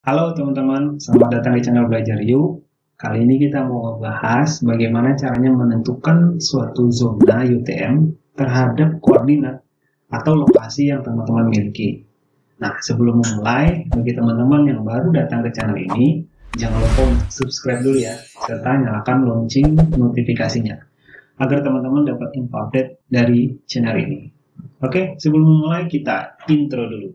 Halo teman-teman, selamat datang di channel Belajar Yuk. Kali ini kita mau membahas bagaimana caranya menentukan suatu zona UTM terhadap koordinat atau lokasi yang teman-teman miliki. Nah, sebelum memulai, bagi teman-teman yang baru datang ke channel ini, jangan lupa untuk subscribe dulu ya, serta nyalakan lonceng notifikasinya, agar teman-teman dapat info update dari channel ini. Oke, sebelum memulai kita intro dulu.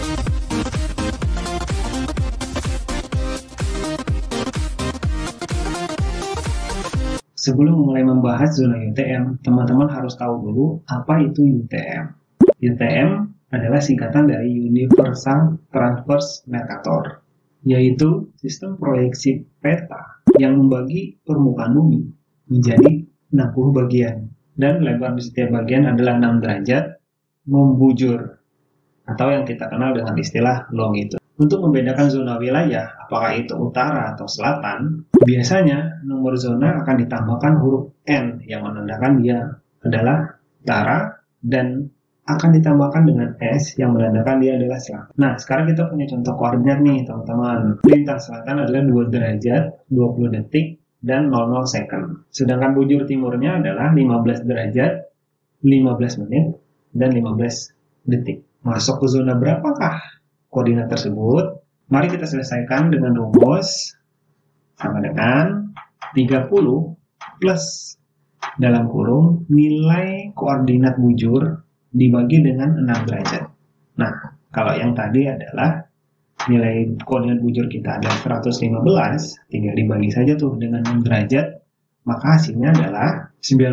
Sebelum mulai membahas zona UTM, teman-teman harus tahu dulu apa itu UTM. UTM adalah singkatan dari Universal Transverse Mercator, yaitu sistem proyeksi peta yang membagi permukaan bumi menjadi 60 bagian, dan lebar di setiap bagian adalah 6 derajat membujur, atau yang kita kenal dengan istilah longitude. Untuk membedakan zona wilayah, apakah itu utara atau selatan, biasanya nomor zona akan ditambahkan huruf N yang menandakan dia adalah utara, dan akan ditambahkan dengan S yang menandakan dia adalah selatan. Nah, sekarang kita punya contoh koordinat nih teman-teman. Lintang selatan adalah 2 derajat, 20 detik, dan 00 second. Sedangkan bujur timurnya adalah 15 derajat, 15 menit, dan 15 detik. Masuk ke zona berapakah koordinat tersebut? Mari kita selesaikan dengan rumus sama dengan 30 plus dalam kurung nilai koordinat bujur dibagi dengan 6 derajat. Nah, kalau yang tadi adalah nilai koordinat bujur kita adalah 115, tinggal dibagi saja tuh dengan 6 derajat, maka hasilnya adalah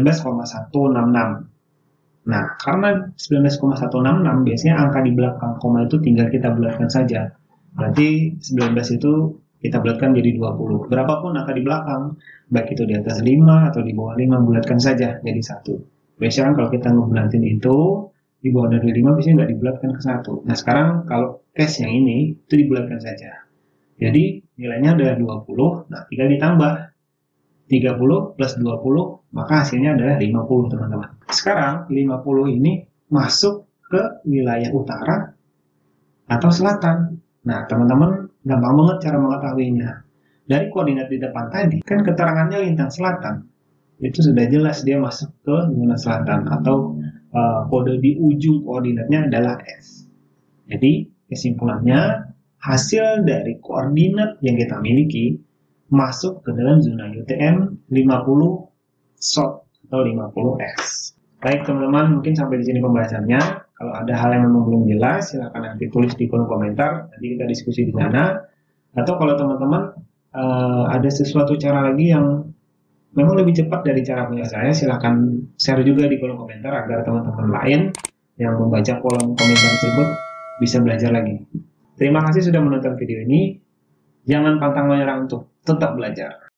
19,166. Nah, karena 19,166 biasanya angka di belakang koma itu tinggal kita bulatkan saja. Berarti 19 itu kita bulatkan jadi 20. Berapapun angka di belakang, baik itu di atas 5 atau di bawah 5, bulatkan saja jadi 1. Biasanya kan kalau kita ngebulatin itu, di bawah dari 5 biasanya nggak dibulatkan ke 1. Nah, sekarang kalau case yang ini, itu dibulatkan saja. Jadi, nilainya adalah 20, nah tinggal ditambah 30 plus 20, maka hasilnya adalah 50 teman-teman. Sekarang 50 ini masuk ke wilayah utara atau selatan. Nah teman-teman gampang banget cara mengetahuinya. Dari koordinat di depan tadi, kan keterangannya lintang selatan. Itu sudah jelas dia masuk ke zona selatan, atau kode di ujung koordinatnya adalah S. Jadi kesimpulannya, hasil dari koordinat yang kita miliki masuk ke dalam zona UTM 50 SOT atau 50S. Baik teman-teman, mungkin sampai di sini pembahasannya. Kalau ada hal yang memang belum jelas, silahkan nanti tulis di kolom komentar, nanti kita diskusi di sana. Atau kalau teman-teman ada sesuatu cara lagi yang memang lebih cepat dari cara punya saya, silahkan share juga di kolom komentar agar teman-teman lain yang membaca kolom komentar tersebut bisa belajar lagi. Terima kasih sudah menonton video ini. Jangan pantang menyerah untuk tetap belajar.